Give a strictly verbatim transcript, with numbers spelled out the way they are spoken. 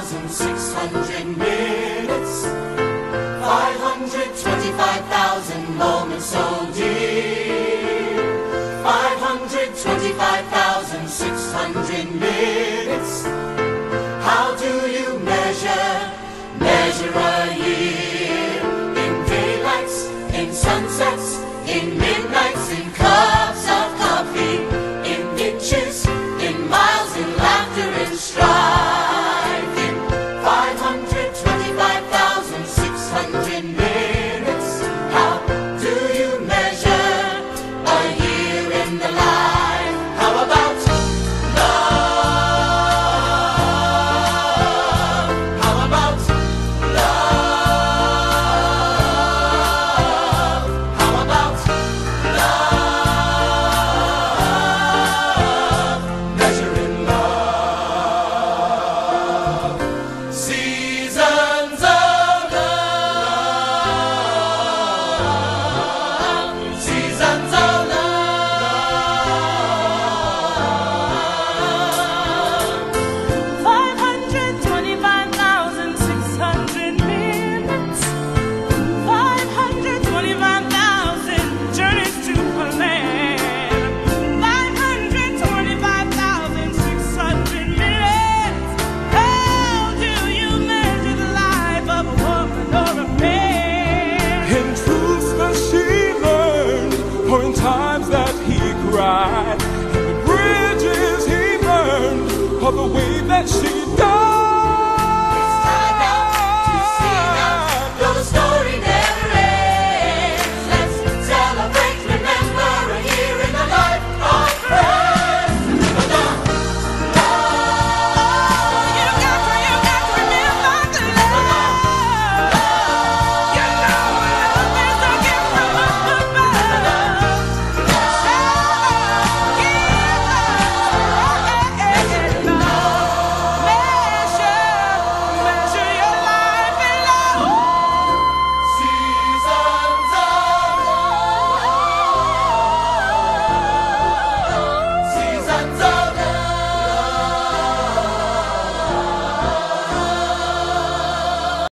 thousand six hundred minutes, five hundred twenty-five thousand moments so dear, five hundred twenty-five thousand six hundred minutes. How do you measure, measure a year? In daylights, in sunsets, in midnight.